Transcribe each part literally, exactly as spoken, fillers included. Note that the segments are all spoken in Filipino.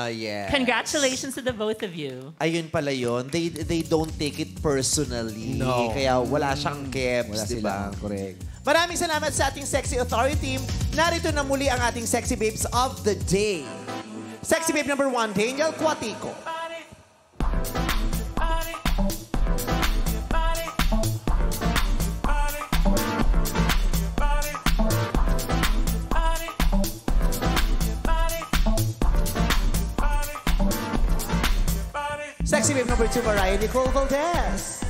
yes. Congratulations to the both of you. Ayun pala yun. They, they don't take it personally. No. Kaya wala siyang keps, Wala di ba? silang, correct. Maraming salamat sa ating Sexy Authority team. Narito na muli ang ating Sexy Babes of the Day. Sexy Babe number one, Daniel Cuatico. Sexy Babe number two, Mariah Nicole Valdez.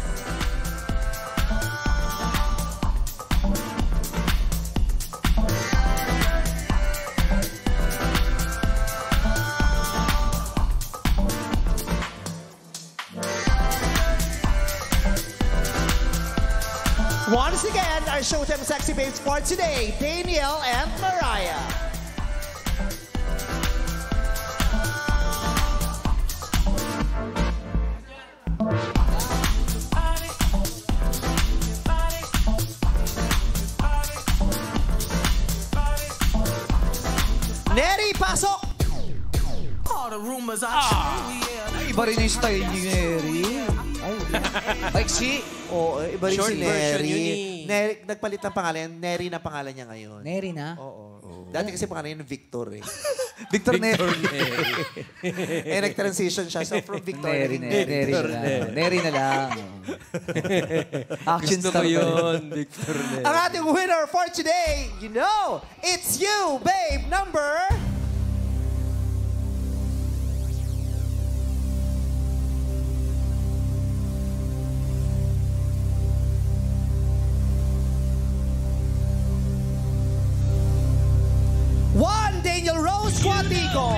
Once again, our Showtime Sexy Babes for today, Daniel and Mariah. Neri, pasok! Iba rin yung style ni Mary. Ay, Maxi. Oo, iba rin Short si version Neri. yun eh. Neri. Nagpalit ng pangalan. Neri na pangalan niya ngayon. Neri na? Oo. Dati kasi pangalan niya Victor eh. Victor, Neri. eh, nag-transition siya. So, from Victor Neri, Neri, Neri na lang. Neri na lang. Action Gusto star ko pa rin. yun, Victor Neri. Ang ating winner for today, you know, it's you, babe, number... One, Daniel Rose Cuatico.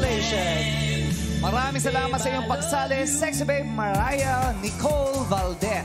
Congratulations. Maraming salamat sa iyong pagsali, Sexy Babe Mariah Nicole Valdez.